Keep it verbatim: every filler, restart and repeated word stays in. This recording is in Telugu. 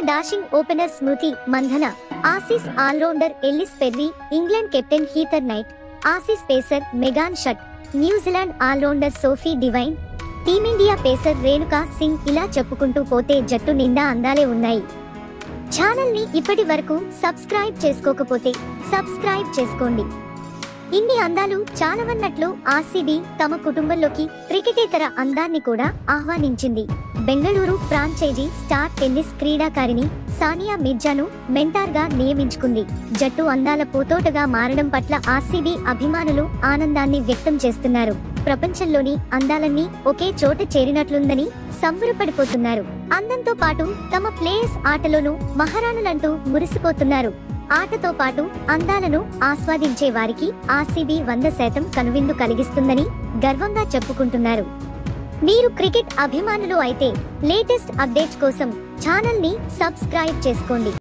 Dashing opener Smriti Mandhana, Aussies allrounder Ellyse Perry, England captain Heather Knight, Aussies pacer Megan Schutt, New Zealand allrounder Sophie Devine, team India pacer Renuka Singh, ఇలా చెప్పుకుంటూ పోతే జట్టు నిండా అందాలే ఉన్నాయి. ఛానల్ ని ఇప్పటి వరకు సబ్స్క్రైబ్ చేసుకోకపోతే సబ్స్క్రైబ్ చేసుకోండి. ఇన్ని అందాలు చాలవన్నట్లు ఆర్సీబీ తమ కుటుంబంలోకి క్రికెటేతర అందాన్ని కూడా ఆహ్వానించింది. బెంగళూరు ఫ్రాంచైజీ స్టార్ టెన్నిస్ క్రీడాకారిణి సానియా మిర్జాను మెంటార్ గా నియమించుకుంది. జట్టు అందాల పూతోటగా మారడం పట్ల ఆర్సీబీ అభిమానులు ఆనందాన్ని వ్యక్తం చేస్తున్నారు. ప్రపంచంలోని అందాలన్నీ ఒకే చోట చేరినట్లుందని సంబరపడిపోతున్నారు. అందంతో పాటు తమ ప్లేయర్స్ ఆటలోనూ మహారాణులంటూ మురిసిపోతున్నారు. ఆటతో పాటు అందాలను ఆస్వాదించే వారికి ఆర్సీబీ వంద శాతం కనువిందు కలిగిస్తుందని గర్వంగా చెప్పుకుంటున్నారు. మీరు క్రికెట్ అభిమానులు అయితే లేటెస్ట్ అప్డేట్స్ కోసం ఛానల్ ని సబ్స్క్రైబ్ చేసుకోండి.